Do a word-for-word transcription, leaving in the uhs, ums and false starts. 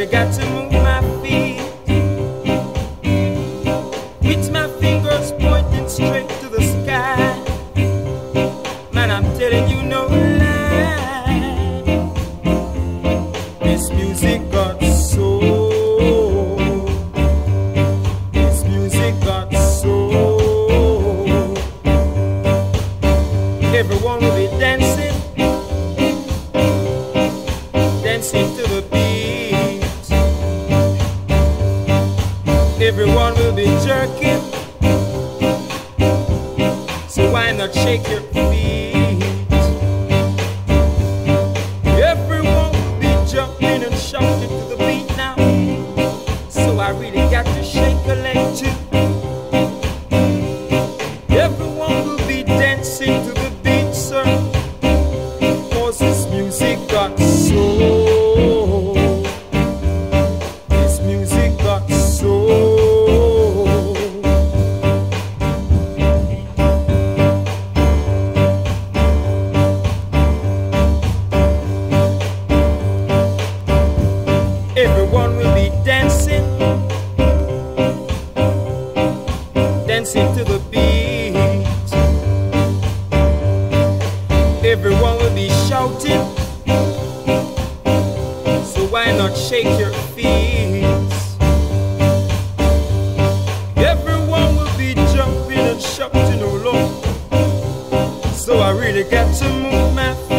got to move my feet with my fingers pointing straight to the sky. Man, I'm telling you no lie, this music got soul. This music got soul. Everyone will be dancing, dancing to the beat. Everyone will be jerking, so why not shake your feet? Everyone will be jumping and shouting to the beat now, so I really got to shake a leg too. Everyone will be dancing to the beat, sir, 'cause this music got soul. This music got soul. Everyone will be dancing, dancing to the beat. Everyone will be shouting, so why not shake your feet? Everyone will be jumping and shouting, oh Lord, so I really got to move my feet.